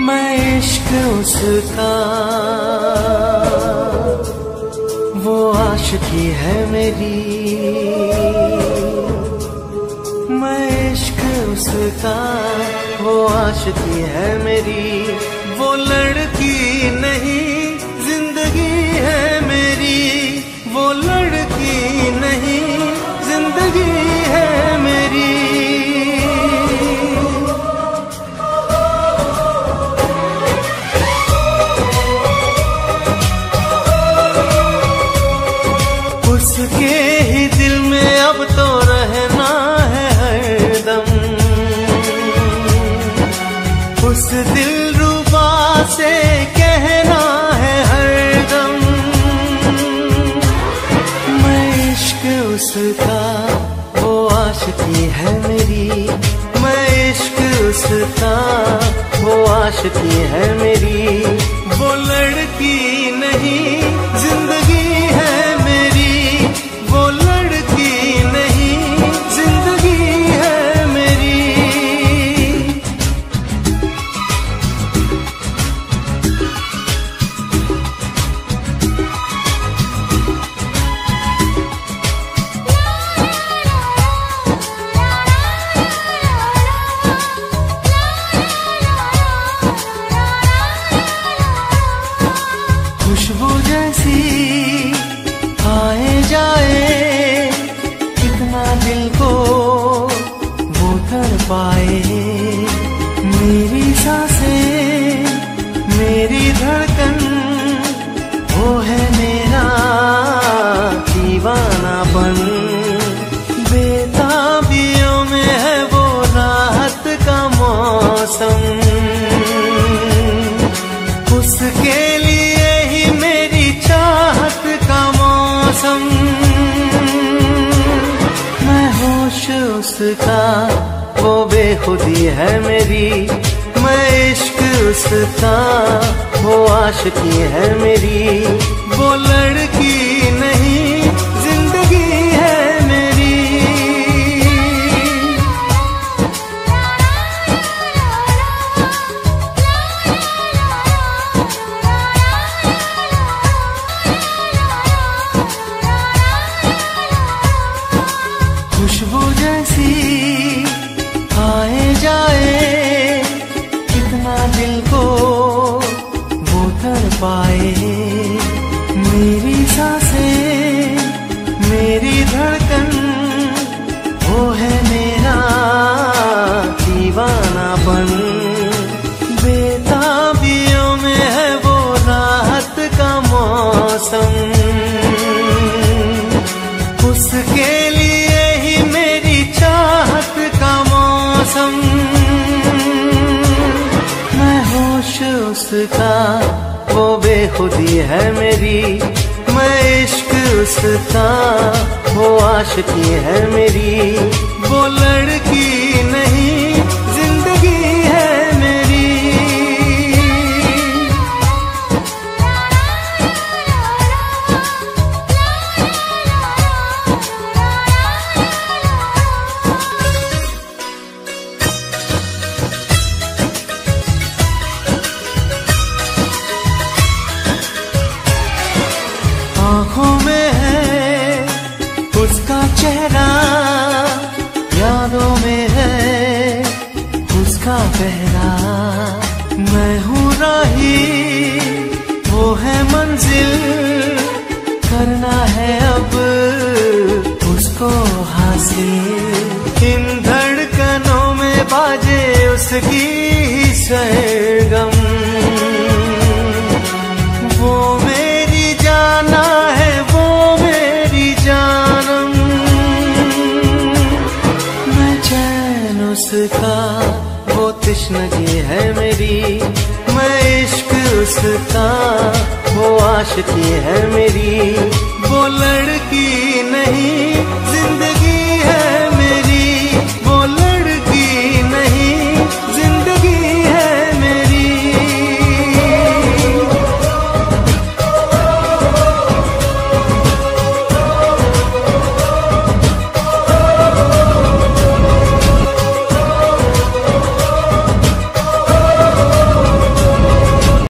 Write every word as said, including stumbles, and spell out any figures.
मैं इश्क उसका, वो आशिकी है मेरी। मैं इश्क उसका, वो आशिकी है मेरी। वो लड़की नहीं जिंदगी है मेरी, वो लड़की नहीं जिंदगी है मेरी। उसके ही दिल में अब तो रहना है हरदम, उस दिलरुबा से कहना है हरदम। मैं इश्क उसका, वो आशिकी है मेरी। मैं इश्क उसका, वो आशिकी है मेरी। वो लड़की नहीं जिंदगी है मेरी, वो लड़की नहीं जिंदगी है मेरी। खुशबू जैसी आए जाए, कितना दिल को वो तड़पाए। मेरी सांसें, मेरी धड़कन, वो है मेरा दीवानापन। बेताबियों में है वो राहत का मौसम, उसके लिए ही मेरी चाहत का मौसम। मैं होश उसका, वो बेखुदी है मेरी। मैं इश्क उसका, वो आशिकी है मेरी। वो लड़की नहीं जिंदगी है मेरी। खुशबू जैसी आए जाए, कितना दिल को वो तड़पाए। मेरी सांसें, मेरी धड़कन, वो है मेरा दीवानापन। बेताबियों में है वो राहत का मौसम, उसके लिए ही मेरी चाहत का मौसम। मैं होश उसका, वो बेखुदी है मेरी। मैं इश्क उसका, वो आशिकी है मेरी। वो लड़की नहीं जिंदगी है मेरी। आँखों में है उसका चेहरा, यादों में है उसका पहरा। मैं हूँ राही, वो है मंजिल, करना है अब उसको हासिल। इन धड़कनों में बाजे उसकी ही सरगम, वो मेरी जाना है, वो मेरी जानम। मैं चैन उसका, वो तिश्नगी है मेरी। मैं इश्क उसका, वो आशिकी है मेरी। वो लड़की नहीं जिंदगी